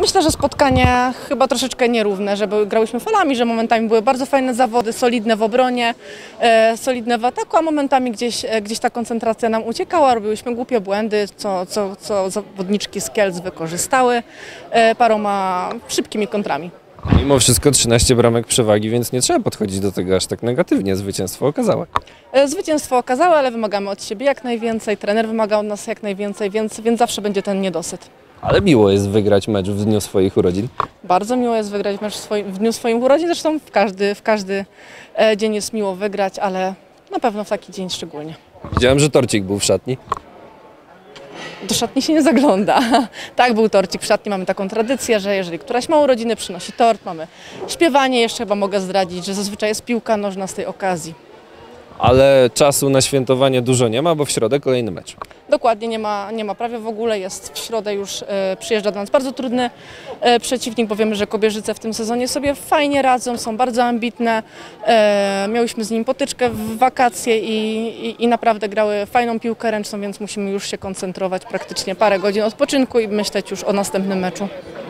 Myślę, że spotkania chyba troszeczkę nierówne, że grałyśmy falami, że momentami były bardzo fajne zawody, solidne w obronie, solidne w ataku, a momentami gdzieś ta koncentracja nam uciekała, robiłyśmy głupie błędy, co zawodniczki z Kielc wykorzystały paroma szybkimi kontrami. Mimo wszystko 13 bramek przewagi, więc nie trzeba podchodzić do tego aż tak negatywnie. Zwycięstwo okazałe. Zwycięstwo okazałe, ale wymagamy od siebie jak najwięcej, trener wymaga od nas jak najwięcej, więc zawsze będzie ten niedosyt. Ale miło jest wygrać mecz w dniu swoich urodzin. Bardzo miło jest wygrać mecz w dniu swoich urodzin, zresztą w każdy dzień jest miło wygrać, ale na pewno w taki dzień szczególnie. Widziałem, że torcik był w szatni. Do szatni się nie zagląda. Tak, był torcik w szatni, mamy taką tradycję, że jeżeli któraś ma urodziny, przynosi tort, mamy śpiewanie, jeszcze chyba mogę zdradzić, że zazwyczaj jest piłka nożna z tej okazji. Ale czasu na świętowanie dużo nie ma, bo w środę kolejny mecz. Dokładnie, nie ma prawie w ogóle, jest w środę już przyjeżdża do nas bardzo trudny przeciwnik, bo wiemy, że Kobierzyce w tym sezonie sobie fajnie radzą, są bardzo ambitne. Miałyśmy z nim potyczkę w wakacje i naprawdę grały fajną piłkę ręczną, więc musimy już się koncentrować praktycznie parę godzin odpoczynku i myśleć już o następnym meczu.